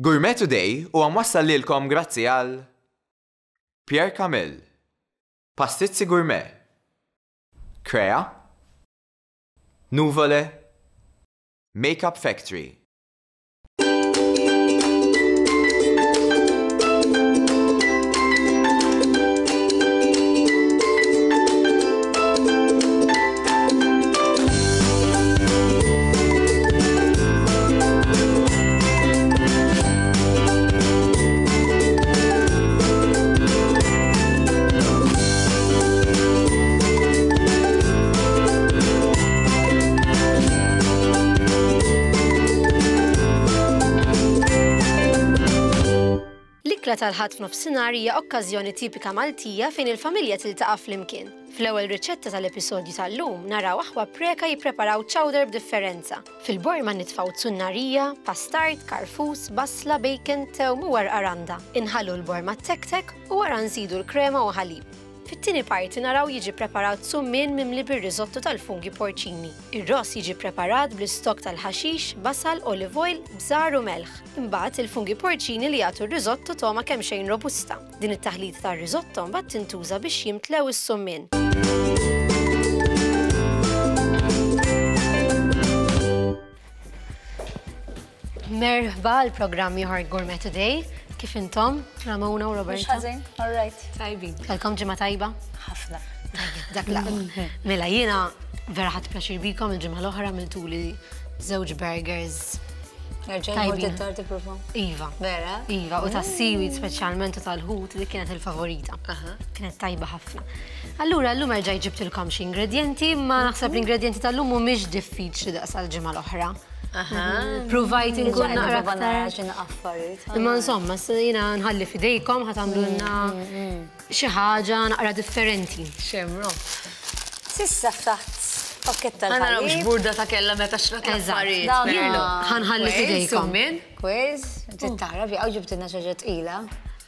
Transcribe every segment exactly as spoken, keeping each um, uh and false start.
Gourmet Today huwa mwassal lilkom grazzi għal Pierre Camille, Pastizzi Gourmet, Crea, Nuvole, Makeup Factory. L-ikla tal-ħadd f'nofsinhar hija okkażjoni tipika Maltija fejn il-familja tiltaqa' flimkien. Fl-ewwel riċetta tal-episodju tal-lum naraw aħwa preka jippreparaw chowder b'differenza. Fil-borma nitfgħu tzunnarija, pastart, karfus, basla, bacon, tewm u warq aranda. Inħallu l-borma tek-tek u wara nżidu l-krema u ħalib. Fit-tieni parti naraw jiġi preparat summin mimli bir-risotto tal-funghi porċini. Ir-ross jiġi preparat bl-istok tal-ħaxix, basal, olive oil, bżar u melħ. Imbagħad il-funghi porċini li jagħtu r-risotto toma kemm xejn robusta. Din it-taħlita tar-risotto mbagħad tintuża biex jimtlew is-summin. Merħba l-programm ieħor Gourmet Today. Kif intom? Ramona u Roberta? Mhux ħażin, all right. Tajbin. Kelkom ġimgħa tajba? Ħafna. Dak laqgħu. Mela jiena vera ħadd plaċir bikom il-ġimgħa l-oħra miltuli żewġ burgers. Nerġa' jmur tittar tipprova. Iva. Vera? Iva, u tas-seaweed speċjalment u tal-ħut li kienet il-favorita. Kienet tajba ħafna. Allura llum erġa' ġibtilkom xi ingredjenti, ma naħseb l-ingredjenti tal-lum mhumiex diffiċli daqs għall-ġimgħa l-oħra. Provajt inkun naqra aktar. Imma insomma, jiena nħalli fidejkom ħatamlulna xi ħaġa naqra differenti. Xemro. Sissa ftaħt pakket tal-ħalib. Ħana mhux burda ta' kellha meta xra affarijiet. Ħanħalli fidejkom. Kwiz, tittarab jaqgħu ġibtilna xi ħaġa tqila.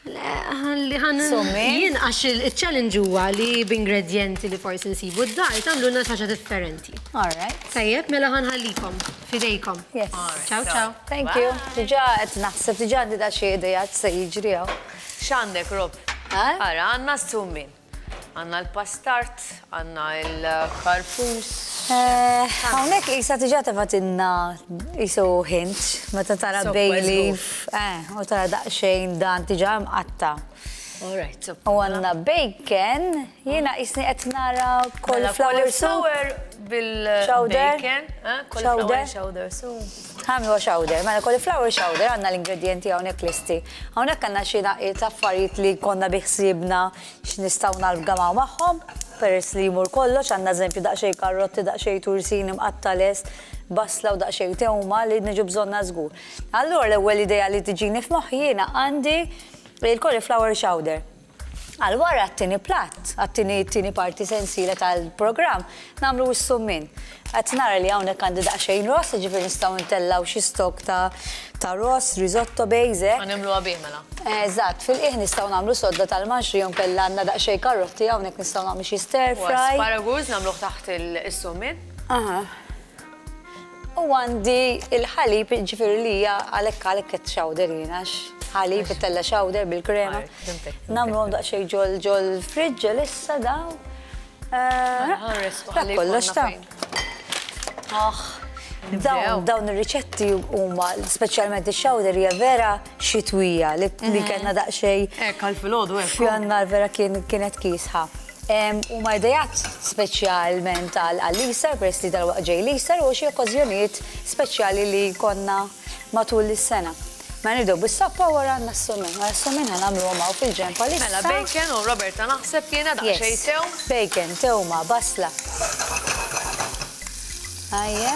Ħalli ħan jien għax il-challenge huwa li b'ingredjenti li forsi nsibu d-dar tagħmlulna ħaġa differenti. All right. Tajjeb, mela ħanħallikom fidejkom. Yes. Ciao, ciao. Thank you. Diġà qed naħseb diġà għandi da xi idejat se jiġri hawn. X'għandek, Rob? Ara, għandna s-summin. Għandna l-pastart, għandna l-karfus. Hawnhekk isa diġà tefatilna isu hint meta tara bay leaf. U tara daqsxejn dan diġà mqatta. All right. U għandna bacon, jiena isni qed nara cauliflower soup. bil-bacon. Cauliflower chowder soup. Ħami huwa chowder, mela cauliflower chowder għandna l-ingredienti hawnhekk listi. Hawnhekk għandna xi naqiet affarijiet li konna biħsiebna x'nistgħu nalbgamaw magħhom, peress li jmur kollox, għandna eżempju daqsxejn karotti, daqsxejn turzini mqatta lest, basla u daqsxejn tewma li niġu bżonna żgur. Allura l-ewwel idea li tiġini f'moħħi jiena għandi il-cauliflower chowder. Għal-wara għattini platt, għattini t-tini parti sensila tal-program, namlu s-summin. Għat nara li għawnek għandi daqxejn ross, ġifir nistaw ntellaw xi stok ta' ross, risotto, bejze. Għanimlu għabih mela. Eżatt, fil-qiegħ nistaw namlu sodda tal-maġrijom kella għandna daqxejn karrotti, għawnek nistaw namlu xi stir fry. Asparagus namluħ taħt il-summin. Aha. U għandi il-ħalib ġifir li hija għalek għalek qed xawderina ħalib it-tella xawder bil-krema. Namlu għom daqxej ġol ġol friġġa lissa daw. Kollox ta' dawn ir-riċetti huma speċjalment ix-xawder hija vera xitwija li kellna daqsxejn. Hekk għall-filgħodu hekk. F'jannar vera kienet kiesħa. Huma idejat speċjalment għall-Easter, peress li dalwaqt ġej l-Easter u xi okkażjonijiet speċjali li konna matul is-sena. Ma nibdew bis-sappa wara għandna s-summin. Wara s-summin ħanamlu għamaw fil-ġen palissa. Mela bacon u Roberta naħseb jiena daqsxejn tew. Bacon, tewma, basla. Ajja.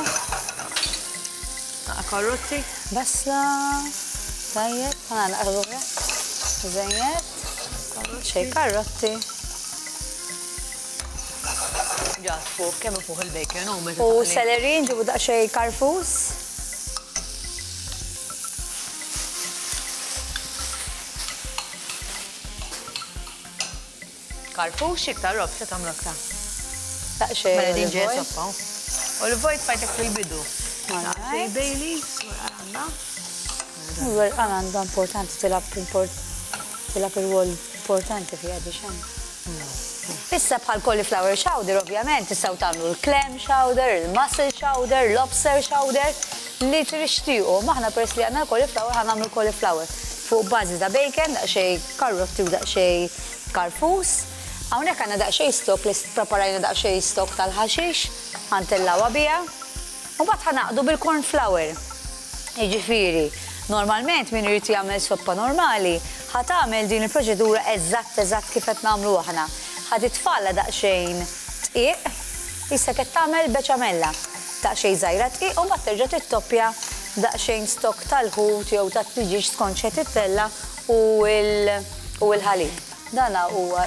Karotti. Basla. Tajjeb, ħana naqrura. Żejjed. Xej karotti. Ġat fuq, kemm fuq il-bacon u meta. U selerin ġibu daqsxejn karfus. Karfux iktar rob, xe tamlu aktar. Daqxej. Mela din ġej soppa. U l-vojt fajtek fil-bidu. Daqxej Bailey, għanda. Għan għanda importanti tilab tilab il-wol importanti fi għaddi xan. Issa bħal cauliflower chowder, ovvjament, tistaw tagħmlu l-clam chowder, il-mussel chowder, lobster chowder, li trixtiequ. Maħna peress li għandna l-cauliflower ħan nagħmlu cauliflower fuq bażi ta' bacon, daqsxejn karotti u daqsxejn karfus. Hawnhekk għandna daqsxejn stok li preparajna daqsxejn stok tal-ħaxix, ħantellawha biha. U mbagħad ħanaqdu bil-corn flour. Jiġifieri, normalment min irid jagħmel soppa normali, ħad tagħmel din il-proċedura eżatt eżatt kif qed nagħmlu aħna. Ħad itfalla daqsxejn tqiq, issa qed tagħmel beċamella. Daqsxejn żgħira tqiq u mbagħad terġa' tittoppja daqsxejn stok tal-ħut jew tat-tiġiġ skont xi titella u l-ħalib. Dana huwa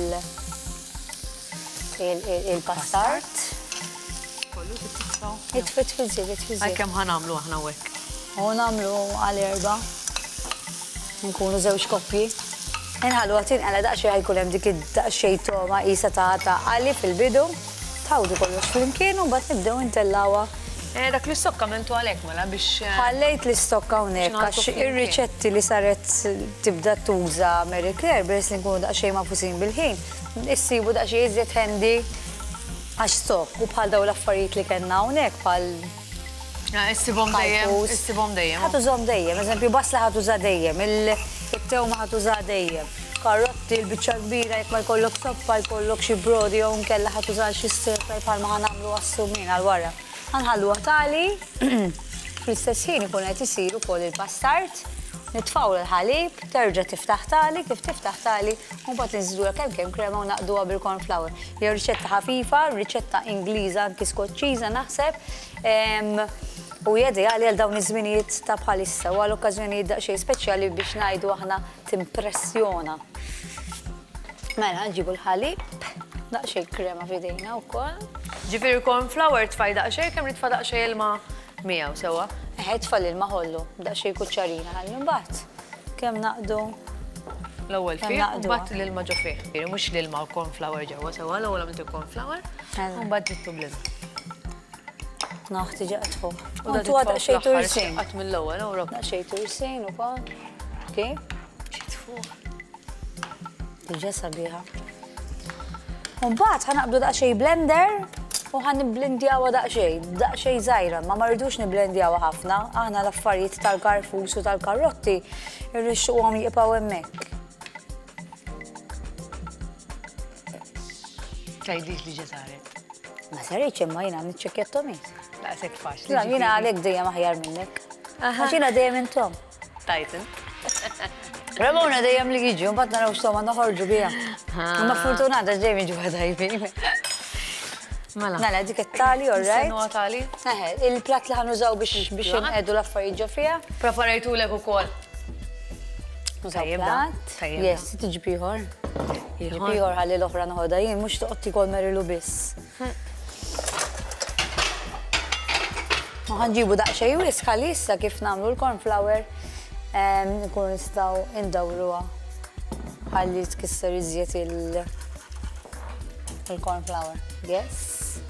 il-pastart. Kollu titfaw. Itfit fiżiet, itfiżiet. Għaj kemm ħanamlu aħna hekk. U nagħmlu għal erba'. Nkunu żewġ koppji. Inħallu għatin għala daqsxejn ħajkun hemm dik id-daqsxejn toma qisha ta' għalli fil-bidu. Tawdu kollox flimkien u mbagħad nibdew intellawha. Dak l-istokka mentu għalhekk mela biex. Ħallejt l-istokka hawnhekk għax ir-riċetti li saret tibda tuża Mary Claire peress li nkunu daqsxejn mafusin bil-ħin. Issibu daqsxejn iżjed ħendi għax stok u bħal dawn l-affarijiet li kellna hawnhekk bħal Issibhom dejjem, issibhom dejjem. Ħatużhom dejjem, eżempju basla ħatuża dejjem, il-tewma ħatuża dejjem. Karotti, l-biċċa kbira jekk ma jkollok soppa, jkollok xi brodi jew nkella ħatuża xi stir bħalma ħanagħmlu għas-sumin għal wara. Ħanħalluha tali, fl-istess ħin ikun qed isir ukoll il-pastart, nitfgħu l-ħalib, terġa' tiftaħ tali, kif tiftaħ tali, u mbagħad inżidulha kemm kemm krema u naqduha bil-corn flour. Hija riċetta ħafifa, riċetta Ingliża anki skoċċiża naħseb. U jedi għalli għal dawn iż-żminijiet ta' bħalissa u għal okkażjonijiet daqsxejn speċjali biex ngħidu aħna timpressjona. Mela nġibu l-ħalib, daqsxejn krema f'idejna wkoll. Ġifieri corn flour tfaj daqsxejn kemm ritfa' daqsxejn ilma miegħu sewwa? Eħe tfal ilma ħollu, daqsxejn kuċċarina ħalli mbagħad. Kemm naqdu? L-ewwel fih u mbagħad l-ilma ġo fih. Mhux l-ilma u corn flour ġewwa sewwa, l-ewwel għamilt il-corn flour u mbagħad ġittu bl-ilma. Naħti ġaqt fuq. U għadu għadda xej tursin. Għat mill-ewwel, u rob. Xej tursin u kol. Kif? Ġit fuq. Diġa sabiħa. Un bat ħanaqbdu daqxej blender u ħan niblendjawa daqxej. Daqxej zaħira, ma marridux niblendjawa ħafna. Aħna l-affarijiet tal-karfus u tal-karotti irrixxu għam jiqpaw emmek. Tajdix li ġezaret. Ma sarriċ imma jina nitċekjettomiet. La, sekk faċ. La, jina għalek dejjem aħjar minnek. Għaxina dejjem intom. Tajten. Ramona dejjem li jiġu, mbagħad naraw x'tom għandna ħorġu biha. Imma fortunata dejjem jiġu tajbin. Mela. Mela dik it-tali, all right? Senu tali? Eħe, il-platt li ħanużaw biex biex inqedu l-affarijiet ġo fiha. Preparajtulek ukoll. Nużaw platt. Yes, tiġi ieħor. Jiġi ieħor ħalli l-oħra noħodha jien mhux toqgħod tikol merilu biss. Ħanġibu daqxej wisq issa kif nagħmlu l-corn flour nkunu nistgħu indawruha ħalli tkisser iżjed il-corn flour. Yes.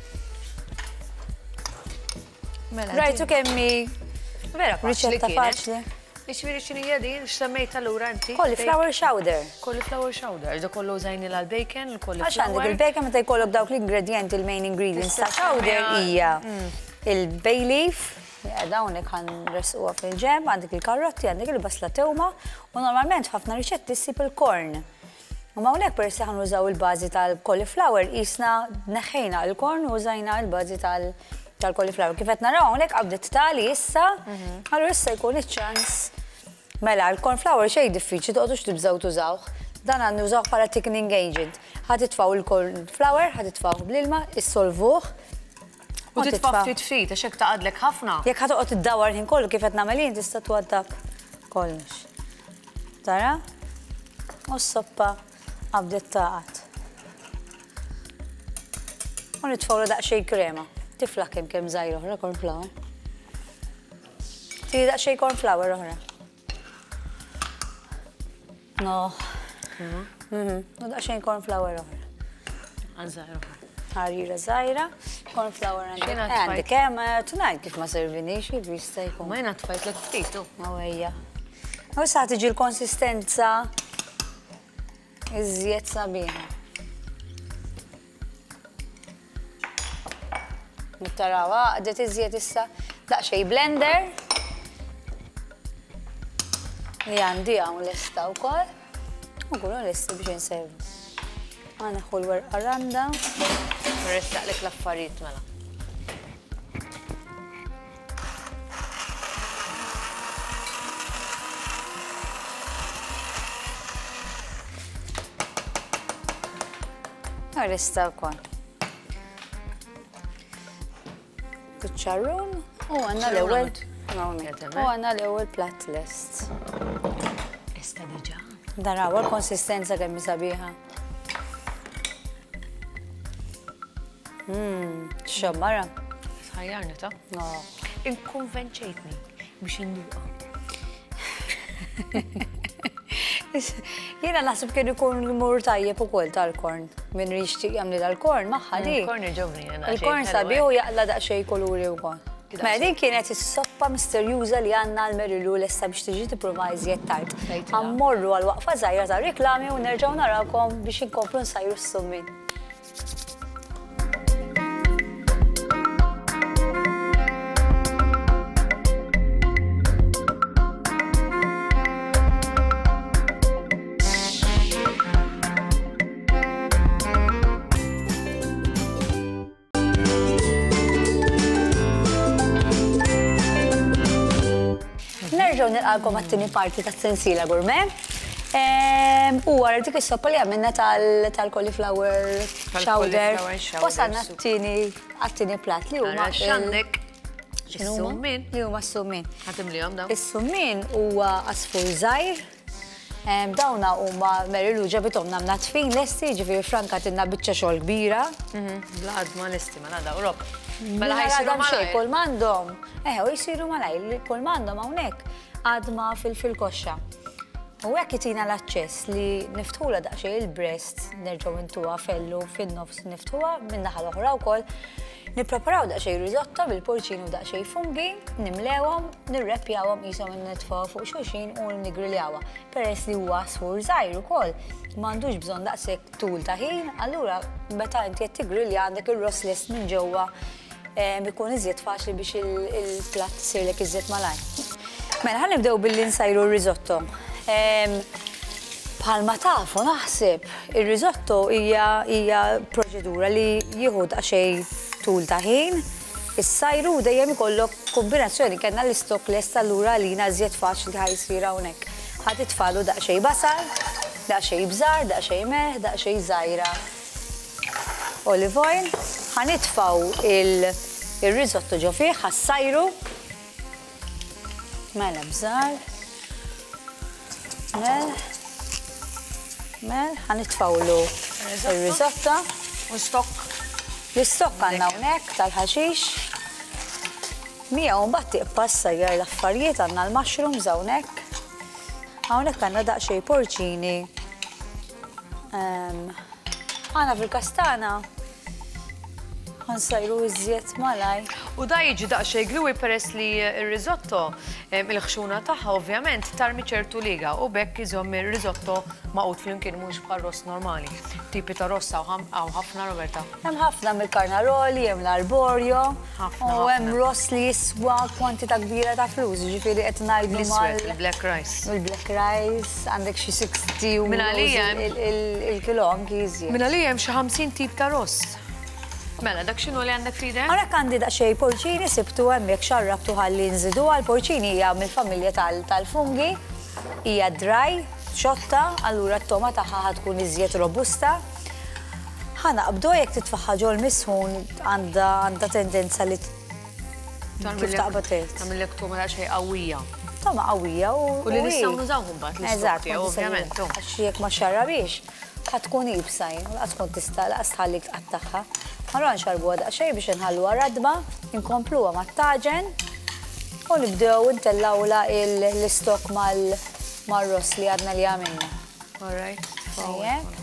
Rajtu kemmi vera riċetta faċli. Ixviri x'inhi din x'semmejta lura inti? Cauliflower chowder. Cauliflower chowder. Da kollu użajni l-bacon, il-cauliflower. Għax għandek il-bacon meta jkollok dawk l-ingredienti, il-main ingredients ta' chowder hija il-bay leaf, dawnek għan resquha fil-ġem, għandek il-karotti, għandek il-basla tewma, u normalment ħafna riċetti ssib il-korn. U ma hawnhekk peress ħan użaw il-bażi tal-cauliflower, isna neħħejna il-korn u użajna il-bażi tal-cauliflower. Kif qed naraw hawnhekk qabdet tali issa, allura issa jkun iċ-ċans. Mela, l-corn flour xejn diffiċli, toqgħodux tibżgħu tużawh. Dan għandu użawh bħala thickening agent. Ħadd itfgħu l-corn flour, ħadd itfgħu bl-ilma, issolvuh. U titfaq ftit ftit, għax hekk taqadlek ħafna. Jekk ħad toqgħod iddawwar ħin kollu kif qed nagħmel jien tista' twaddab kollox. Tara? U s-soppa qabdet taqgħod. U nitfgħu daqsxejn krema. Tifla kemm kemm żgħira oħra corn flour. Tiri daqsxejn corn flour oħra. No. U daqsxejn corn flour oħra. Għanżajra. Ħarira żgħira. corn flour għandek. Xina Eh, Għandek kemm, tunajt kif ma servinix, kif jista' jkun. Ma jena tfajt l ftitu. Għawajja. U sa tiġi l-konsistenza iżjed sabiħa. Nittarawa, għadet iżjed issa daqxej blender. Li għandi għawn l-esta u kol. U kullu l-esta biex nservu. Għaneħu l-werqa randa. Restaq lek l-affarijiet mela. Resta u kol. Kuċċarrun. U għanna l-ewel. U għanna l-ewel plat lest. Esta diġa. Darawa l-konsistenza kemm sabiħa. Mmm, xammara. Sħajjarni ta? No. Inkonvenċejtni biex induqa. Jena naħseb kien ikun mur tajjeb ukoll tal-korn. Min rixtieq jagħmel tal-korn magħha di. Il-korn iġobni jena. Il-korn sabiħ u jaqla daqsxejn kuluri wkoll. Ma din kienet is-soppa misterjuża li għandna l-Merilu lesta biex tiġi tipprova iżjed tard. Ammorru għal waqfa żgħira ta' riklami u nerġgħu narawkom biex inkomplu nsajru s-summin. Nerġgħu nilqalkom għat-tieni parti tas-sensiela Gourmet. U għara dik is-soppa li għamilna tal-cauliflower chowder. Wasalna għat-tieni plat li huma xandek. Is-summin. Li huma s-summin. Ħatim li dawn? Is-summin huwa għasfur żgħir. Dawna huma Merilu ġabitomna mnatfin lesti, ġifieri Franka tinna biċċa xogħol kbira. Bla għadma lesti ma nada Ewrop. Mela ħajsiru malaj. Kol mandom. Eh, u jisiru malaj, kol mandom hawnhekk għadma fil-koxxa. U hekk itina l-aċċess li niftħula daqsxejn il-breast, nerġgħu intuha fellu fin-nofs niftħuha minn naħa l-oħra wkoll. Nippreparaw daqsxejn risotto bil-porċin u daqsxejn fungi, nimlewhom, nirreppjawhom qishom innetfgħu fuq xulxin u nigriljawha. Peress li huwa sfur żgħir ukoll, m'għandux bżonn daqshekk tul ta' ħin, allura meta inti qed tigrilja għandek ir-ross lest minn ġewwa ikun iżjed faċli biex il-platt isirlek iżjed malaj. Mela ħan nibdew billi nsajru r-risotto. Bħalma tafu naħseb, ir-risotto hija proċedura li jieħu daqsxejn tul ta' ħin. Is-sajru dejjem ikollok kombinazzjoni kellna l-istok lest allura għalina iżjed faċli ħajsir hawnhekk. Ħadd itfalu daqsxejn basal, daqsxejn bżar, daqsxejn melħ, daqsxejn żgħira. Olive oil, ħanitfaw il-risotto ġo fih, ħassajru. Mela bżar. Mel. Mel, ħanitfawlu il-risotto. U stokk. L-istokk għandna hawnhekk tal-ħaxix. Miegħu mbagħad tiqpassa jar l-affarijiet għandna l-mushrooms hawnhekk. Hawnhekk għandna daqsxejn porċini. Għandna fil-kastana. Ħansajru iżjed malaj. U da jiġi daqsxejn glui peress li r-risotto il-ħxuna tagħha ovvjament tarmi ċertu liga u bekk iżomm ir-risotto maqut flimkien mhux bħal ross normali. Tipi ta' ross hawn ħafna Roberta. Hemm ħafna mill-karnaroli, hemm l-arborio, u hemm ross li jiswa kwantità kbira ta' flus, ġifieri qed ngħidu mal il-black rice. Il-black rice għandek xi sixty u il-kilo anki iżjed. Min għalija hemm xi ħamsin tip ta' ross. Mela, dak xinu li għandek fide? Għarak għandi daqxej porċini, sibtu għemmek xarrabtu għalli nżidu għal porċini hija mill-familja tal-fungi, hija dry, xotta, allura t-toma taħħa tkun iżjed robusta. ħana qabdu jek titfaħħa ġol misħun għanda tendenza li kif taqbatet. Għamillek toma daqxej qawwija. Toma qawwija u. U li nistaw nużawhom bat l-istokti, ovvjament. Għax jek ma xarrabiex, ħatkun ibsajn, għatkun tista' laqas tħallik tqattaħħa. Allora nxarbu għadaq xej biex nħalluha radba, inkompluha mat-taġen u nibdew intellawla l-istok mal-ross li għadna li għamilna. All right.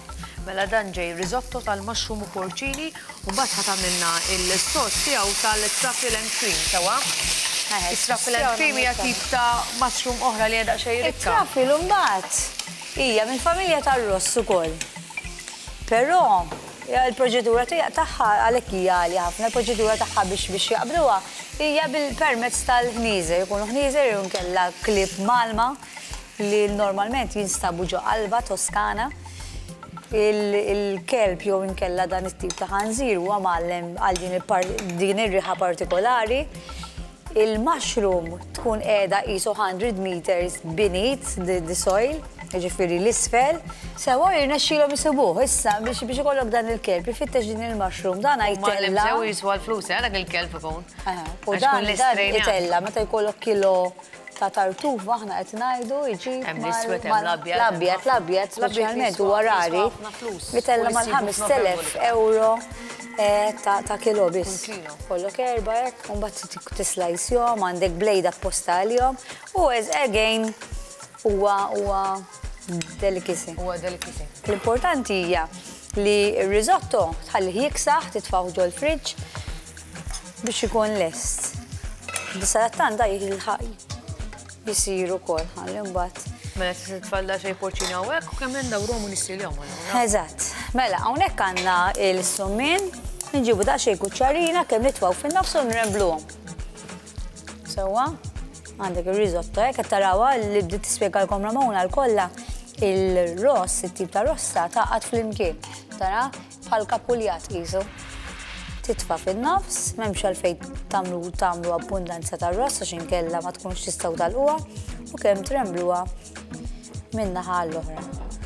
Mela dan ġej risotto tal-mushroom u porcini u mbagħad ħadd għamilna il-sos tiegħu tal-truffle and cream sewwa. Is-truffle and cream hija tip ta' mushroom oħra li qiegħda xejn rikka. Il-truffle mbagħad hija mill-familja tar-ross ukoll. Però il-proċedura tagħha għalhekk hija għalja ħafna, il-proċedura tagħha biex biex jaqbluha hija bil-permezz tal-ħnieżer, jkunu ħnieżer jew nkella klip malma li normalment jinstabu ġo qalba Toskana. Il-kelb jew inkella dan it-tip ta' ħanżir huwa mgħallem għal din ir-riħa partikolari. Il-mushroom tkun qiegħda qisu one hundred meters beneath the soil, jiġifieri l-isfel, sewa jirnexxielhom isibuh. Issa biex biex ikollok dan il-kelb ifittex din il-mushroom dan jtella. Mgħallem sew jiswa l-flus dak il-kelb ikun. U dan jtella meta jkollok kilo ta' tartuf aħna qed ngħidu jiġi l-abjad, l-abjad speċjalment huwa rari. Jitella mal-ħames telef euro ta' kilo biss. Kollok erba' hekk, u mbagħad tislajshom, għandek blejda apposta għalihom u again huwa huwa delicacy. Huwa delicacy. L-importanti hija li r-risotto tħallih jiksaħ, titfgħu ġol friġġ biex ikun lest. Bis-salattan da jilħaq jisiru kol, għalli mbagħad. Mela tista' tfalla xejn porċini hawnhekk u kemm ndawruhom u nissilhom. Eżatt. Mela hawnhekk għandna l-summin, nġibu daqsxejn kuċċarina kemm nitfgħu fin-nofs u nrembluhom. Sewwa, għandek ir-risotto hekk qed tarawha li bdiet tispjegalkom Ramona l-kollha il-ross, it-tip ta' rossa taqgħod flimkien. Tara bħal kapuljat qisu. Titfa' fin-nofs, m'hemmx għalfejn tagħmlu tagħmlu abbundanza tar-ross għax inkella ma tkunx tistgħu talquha u kemm trembluha minn naħa l-oħra.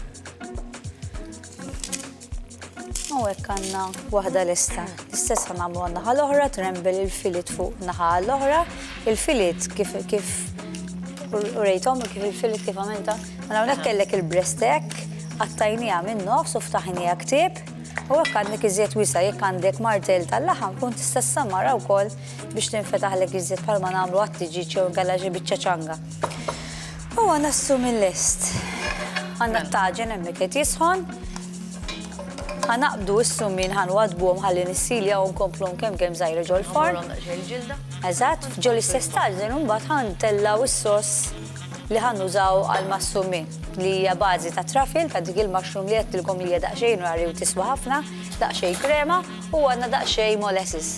U hekk għandna waħda lesta. L-istess ħanagħmlu għan-naħa l-oħra, trembel il-filet fuq naħa l-oħra. Il-filet kif kif urejthom kif il-filet kif għamilta. Mela hawnhekk kellek il-breast hekk, qattajniha min-nofs u ftaħniha ktieb. U hekk għandek iżjed wiesa' jekk għandek martell tal-laħam tkun tista' ssammara wkoll biex tinfetaħlek iżjed bħalma nagħmlu għat-tiġiġ jew inkella xi biċċa ċanga. U għandna s-sum il-lest. Għandna t-taġen hemmhekk qed jisħon. Ħanaqbdu s-summin ħanwadbuhom ħalli nissilja u nkomplhom kemm kemm żgħira ġol forn. Eżatt, ġol istess taġen u mbagħad ħantellaw is-soss li ħannużaw għal mas-summin li hija bażi ta' truffle ta' dik il-mushroom li qedtilkom li hija daqsxejn rari u tiswa ħafna, daqsxejn krema u għandna daqsxejn molasses.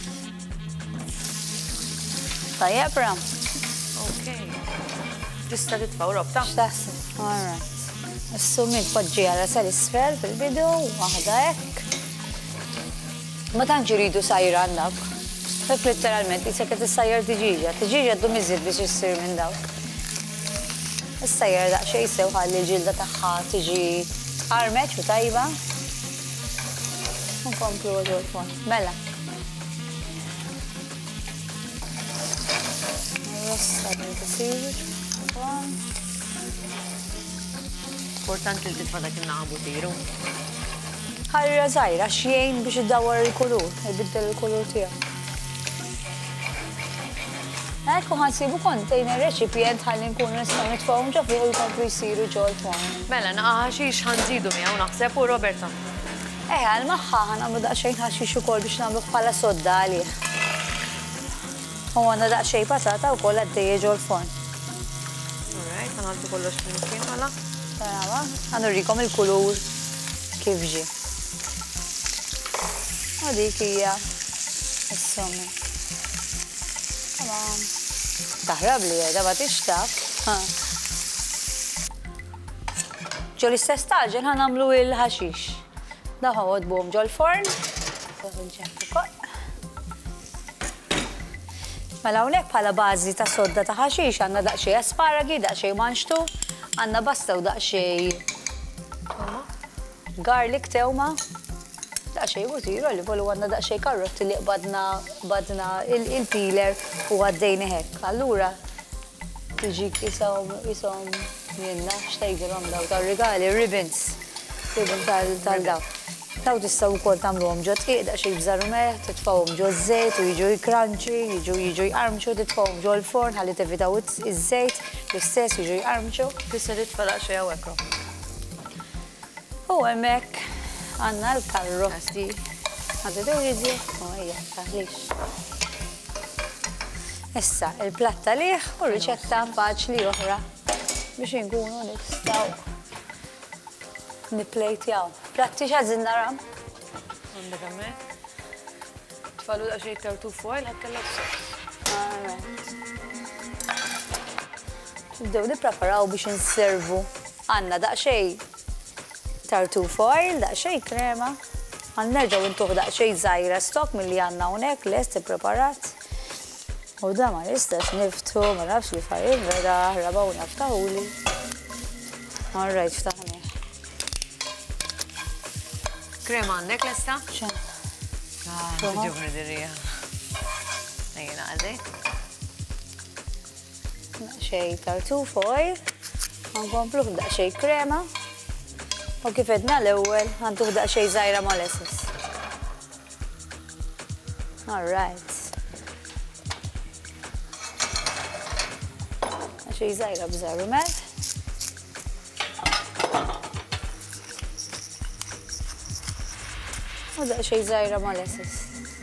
Tajjeb ram. Okej. Tista' titfgħu robta? X'taħseb? All right. Is-summin tpoġġiha rasal isfel fil-bidu, waħda hekk. Ma tantx iridu sajra għandek. Hekk letteralment isek qed issajjar tiġiġa, tiġiġa ddum iżjed biex issir minn dawk. Issajjar daqsxejn sew ħalli l-ġilda tagħha tiġi tqarmeġ u tajba. Nkomplu ġol forn. Mela. Rossa din tisir. Importanti li titfa' dak in-naħa tiru. Ħarra żgħira x'jgħin biex iddawwar il-kulur, ibiddel il-kulur tiegħu. Ekku ħansibu kontejner reċipjent ħalli nkunu nistgħu nitfgħuhom ġo fih u jkomplu jsiru ġol forn. Mela naqa' ħaxix ħanżidu miegħu naħseb u Roberta. Eh, għal-magħha ħanagħmlu daqsxejn ħaxix ukoll biex nagħmluh bħala sodda għalih. U għandna daqsxejn patata wkoll għaddejja ġol forn. Alright, ħanħaltu kollox flimkien mela. Tarawa, ħanurikom il-kulur kif ġie. U dik hija s-summi. Tamam. Taħrab li għeda ma tixtaf. Ġo l-istess taġen ħanamlu il-ħaxix. Daħu għodbuhom ġo l-forn. Mela hawnhekk bħala bażi ta' sodda ta' ħaxix għandna daqsxejn asparagi, daqsxejn manġtu, għandna basta u daqsxejn garlic tewma. Daqsxejn butiru li volu għandna daqsxejn karotti li badna il-peeler u għaddejni hekk. Allura tiġik jisom jenna xtejgilhom daw tar-rigali, ribbons, ribbon tal-daw. Daw tistgħu wkoll tagħmluhom ġo tqiq daqsxejn bżarrumeħ, titfgħuhom ġo żejt u jiġu jkranċi, jiġu jiġu jqarmċu, titfgħuhom ġo l-forn ħalli tevitaw iż-żejt, l-istess jiġu jqarmċu. Tista' titfa' daqsxejn hawnhekk. U hemmhekk għandna l-karrotti. Għadda dewriżi, u hija taħlix. Issa, il-platt tal-liħ u riċetta faċli oħra biex inkunu nistgħu nipplejtjaw. Platti x'għażin nara? Għandek hemmhekk. Tfallu daqsxejn tartuf foil ħadd kellha s-sos. Nibdew nippreparaw biex inservu. Għandna daqsxejn tartuf foil, daqsxejn krema. Għannerġgħu intuħ daqsxejn żgħira stock milli għandna hawnhekk lest ippreparat. U da ma nistax niftu, ma nafx li fajn vera, rabaw naftaħuli. All right, ftaħni. Krema għandek lesta? ċan. Ah, ġubni dirija. Ejjena għazi. Daqxej tartuf oil, għankompluħ daqxej krema, u kif edna l-ewwel għantuħ daqxej żgħira molasses. All right. Daqxej żgħira bżar rumel. U daqxej żgħira molasses.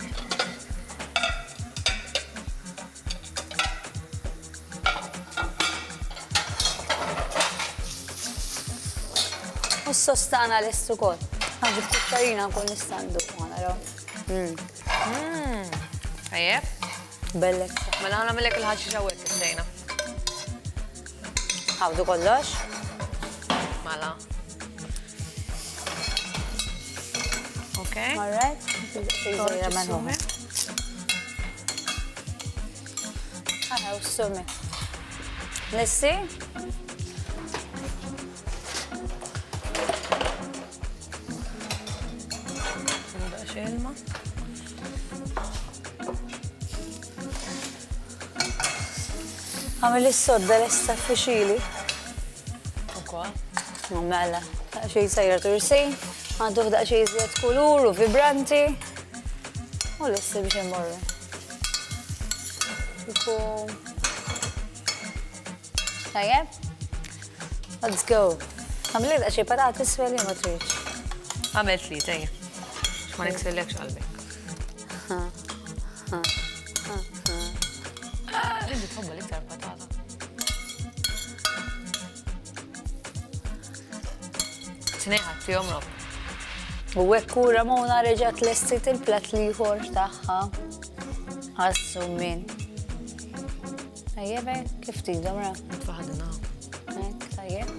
U s-sostana l-estu kol. Għanġi f-kuttarina nkun nistandu. Għana raw. Ejjeb. Bellek. Mela għana millek il-ħadġi ġawek il-sejna. Għawdu kollox? Mela. Ok. All right. Xejżejra manħuħa. Għana u s-sumi. Nessi? Ilma. Għamil is-sodda l-esta fuxili. Ukwa. Mela, xej sajra tursin, għanduħ daqxej zjed kulur u vibranti. U l-esta biex immorru. Iku... Tajjeb? Let's go. Għamil daqxej patati s-sweli ma triċ. Għamelt li, tajja. Ma niksellekx qalbek. Inti tħobba l-iktar patata. Tneħat ti jomrok. U wekkura Mona reġat l-estit il-plat li jħor taħħa. Għassu min. Tajjebe, kif tidom ra? Tfaħadina. Ek, tajjeb.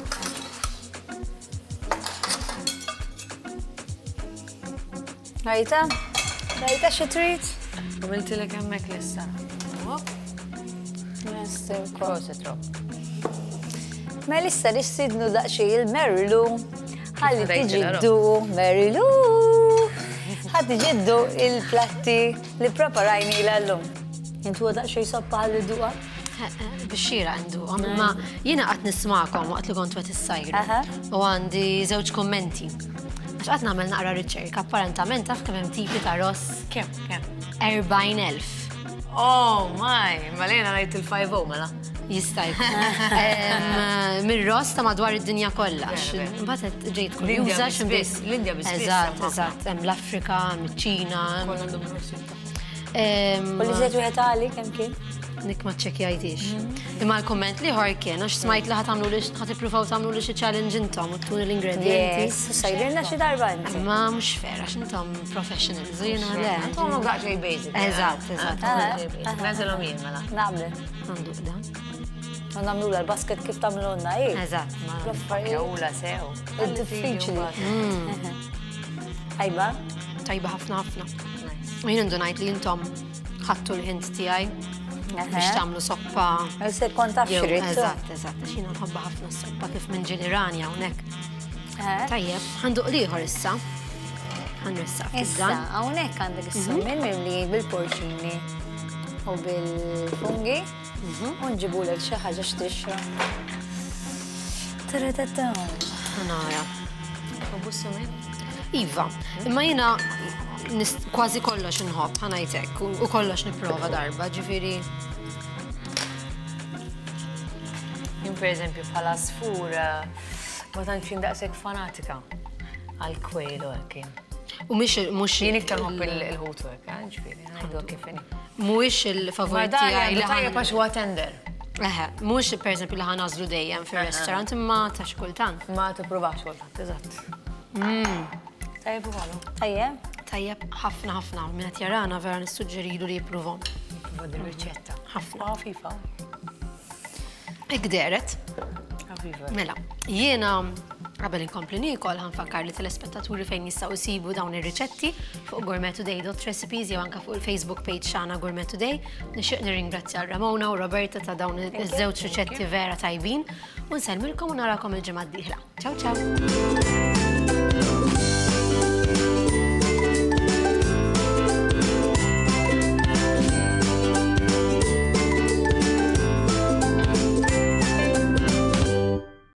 Rajta? Rajta xi trid? Għamiltilek hemmhekk lissa. Master Proset rob. Ma lissa nistidnu daqxej il-Merlu. Ħalli Rajta tiġi l-arrob. ddu Merlu. Ħalli tiġi ddu il-platti li preparajni l-allum. Intu daqxej soppa ħalli duqa? Bixxira għandu, ma jina għat nismakom waqt li kont għat s-sajru. Aha. U għandi zewġ kommenti. Għax għat namel naqra riċerka, apparentament taf kemm hemm tipi ta' ross Kem, kem? erbajn elf. Oh, my, malena rajt il-five oh, mela. Jista' jkun. Mir-ross ta' madwar id-dinja kollha. Mbagħad ġejt kurjuża biss, l-Indja biss biss, Eżatt, hemm eżatt. Hemm l-Afrika, miċ-Ċina. Kolla għandhom il-rossita. U li zjed wieħed għali kemm kien? Nik ma ċekjajtix. Imma l-komment li ħor kien, għax smajt li ħatamlu li ħatipruvaw tamlu li xi challenge intom u tuni l-ingredienti. Yes, sajrirna xi darba inti. Ma mhux fair għax intom professionals, u jiena le. Għom għaxej basic. Eżatt, eżatt. Nazelom jien, mela. Naqbel. Għandu da. Namlu l-basket kif tamlunna, i? Eżatt. L-affarijiet. Jawla sew. Diffiċli. Ajba? Tajba ħafna ħafna. U jien indunajt li intom ħattu l-hint tiegħi biex tagħmlu soppa. Se kont taf xrittu. Eżatt, eżatt. Għax jiena nħobba ħafna s-soppa kif minn ġilirani hawnhekk. Tajjeb, ħanduq liħor issa. Ħanressaq Issa, fid-dan. hawnhekk għandek is-summin mimli bil-porċini u bil-fungi u nġibulek xi ħaġa x'tixra. Taratata. Nara. Iva, imma jiena kważi kollox inħobb, ħanajtek, u kollox nipprova darba, ġifieri. Jien per eżempju bħala sfur Ma tantx jien daqshekk fanatika għall-kwejl u hekk. U mhix mhux Jien iktar nħobb il-ħut u hekk, ġifieri, ngħidu kif inhi. mhuwiex il-favorit tiegħi li tajjeb għax huwa tender. Eħe, mhux pereżempju li ħanażlu dejjem fir-restorant imma ta' xi kultant. Ma tippruvax kultant, eżatt. Tajjeb ukoll. Tajjeb. Tajjeb ħafna ħafna minn qed jarana vera nissuġġerilu li jippruvom. Jippruva din riċetta. Ħafna. Ħafifa. Hekk deret. Ħafifa. Mela, jiena qabel inkompli nikol ħanfakkar li telespettaturi fejn jistgħu jsibu dawn ir-riċetti fuq gourmet today dot recipes jew anke fuq il-Facebook page xana Gourmet Today. Nixtieq nirringrazzja Ramona u Roberta ta' dawn iż-żewġ riċetti vera tajbin u nsellmilkom u narakom il-ġimgħa d-dieħla. Ciao ciao.